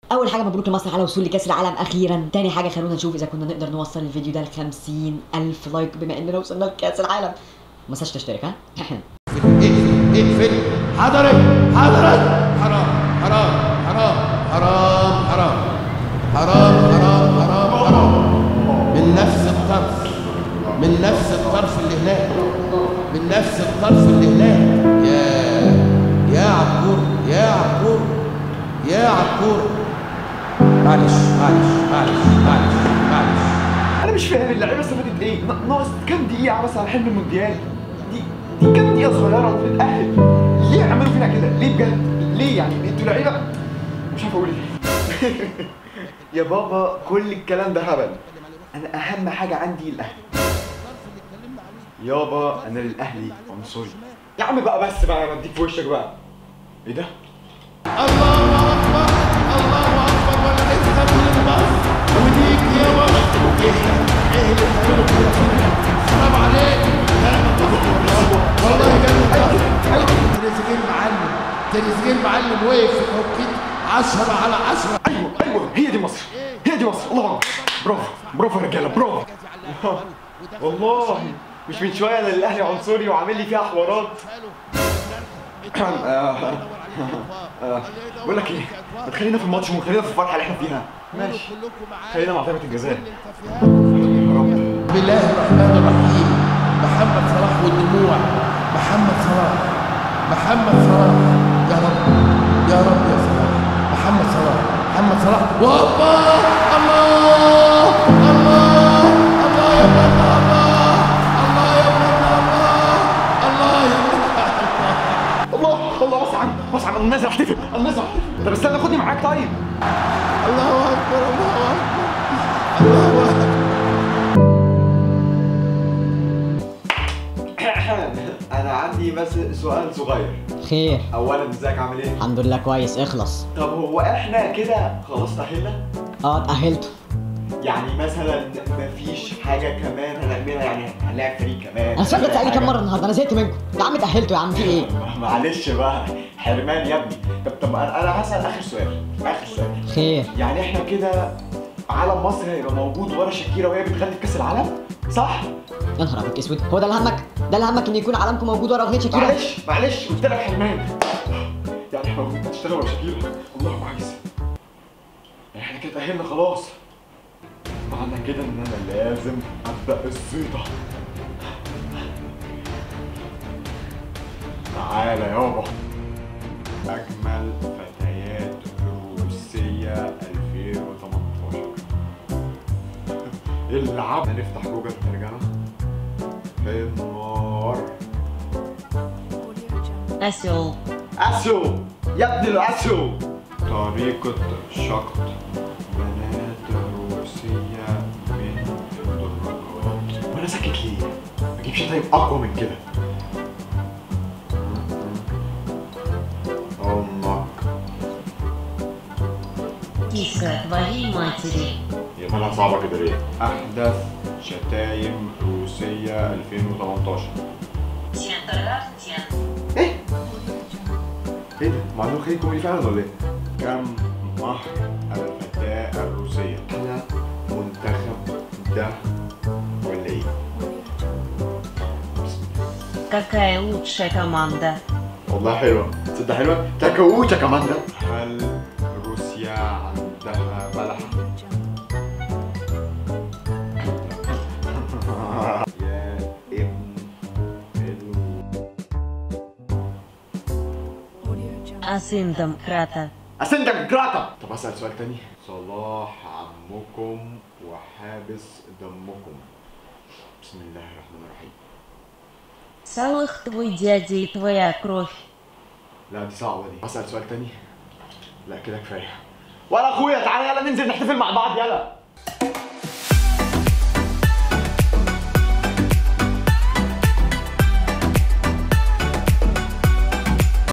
اول حاجه مبروك لمصر على وصول لكاس العالم اخيرا. تاني حاجه خلونا نشوف اذا كنا نقدر نوصل الفيديو ده ل 50,000 لايك بما اننا وصلنا لكاس العالم. ما تنساش تشترك ها. اقفل حضرت حرام حرام حرام حرام حرام حرام حرام حرام حرام من نفس الطرف، من نفس الطرف اللي هناك، من نفس الطرف اللي هناك. يا عبور يا عبور يا عبور. معلش معلش معلش معلش معلش. انا مش فاهم اللعيبه استفادت ايه؟ ناقص كام دقيقه بس على حلم المونديال. دي كام دقيقه صغيره ونتاهل. ليه عملوا فينا كده؟ ليه بجد؟ ليه يعني؟ انتوا لعيبه مش عارف اقول ايه. يا بابا كل الكلام ده هبل. انا اهم حاجه عندي الاهلي. يابا انا للاهلي عنصري. يا عم بقى بس بقى انا اديك في وشك بقى. ايه ده؟ الله اكبر الله اكبر. ولا لسه من الباص وديك يا مصر. ايه اللي بتعمله كده؟ حرام عليك. والله جامد. تريزيجيه معلم، تريزيجيه معلم وقف في توقيت 10 على 10. ايوه هي دي مصر، هي دي مصر. الله اكبر. برافو برافو يا رجاله برافو. والله مش من شويه انا الاهلي عنصري وعامل لي فيها حوارات. بقول لك ايه؟ ما تخلينا في الماتش وخلينا في الفرحه اللي احنا فيها. ماشي خلينا مع ضربه الجزاء. بسم الله الرحمن الرحيم. محمد صلاح والدموع. محمد صلاح محمد صلاح. يا رب يا رب يا صلاح. محمد صلاح محمد صلاح. وهوبا الله الله الله يا ابن الله الله يا ابن الله الله يا ابن الله الله بص عم انا نازل احتفل، انا نازل احتفل. طب استنى خدني معاك طيب. الله اكبر الله اكبر الله اكبر. انا عندي بس سؤال صغير. خير. اولا ازيك عامل ايه؟ الحمد لله كويس. اخلص. طب هو احنا كده خلاص تأهلنا؟ اتأهلت. يعني مثلا مفيش حاجه كمان هنعملها؟ يعني هنلاعب فريق كمان؟ انا سألت تسألني كام مره النهارده؟ انا زهقت منكم يا عم. اتأهلتوا يا عم في ايه؟ معلش بقى حرمان يا ابني. طب انا هسأل اخر سؤال. اخر سؤال. خير. يعني احنا كده علم مصر هيبقى موجود ورا شاكيرا وهي بتغني في كاس العالم صح؟ يا نهار ابيض اسود. هو ده اللي همك؟ ده اللي همك ان يكون علمكم موجود ورا اغنيه شاكيرا؟ معلش قلت لك حرمان. يعني احنا المفروض نشتغل ورا شاكيرا. الله كويس. يعني احنا كده تأهلنا خلاص. معنى كده ان انا لازم ابدا الصيده. تعالى يابا. اجمل فتيات روسيا 2018. العب. نفتح جوجل ترجمه في النار. اسو يا ابني الاسو. طريقه شقط بنات روسية من الدرجات. وانا ساكت ليه؟ ما اجيبش طيب اقوى من كده. امك Киска твоей матери. يا مالها صعبة كده ليه؟ احدث شتايم روسية 2018. ايه؟ ايه ده؟ معلومة خليج كوميدي فعلا ولا ايه؟ كم مهر الفتاة الروسية؟ على منتخب ده ولا ايه؟ Какая лучшая команда? والله حلوة. تصدق حلوة؟ تاكاوتشا كمان ده. هل روسيا عندها بلح؟ يا ابن Асиндом крата. أسندك جراتا. طب أسأل سؤال تاني. صلاح عمكم وحابس دمكم. بسم الله الرحمن الرحيم. Салах твой дядя и твоя кровь. لا دي صعبة دي. أسأل سؤال تاني. لا كده كفاية. ولا أخويا تعالى يلا ننزل نحتفل مع بعض يلا.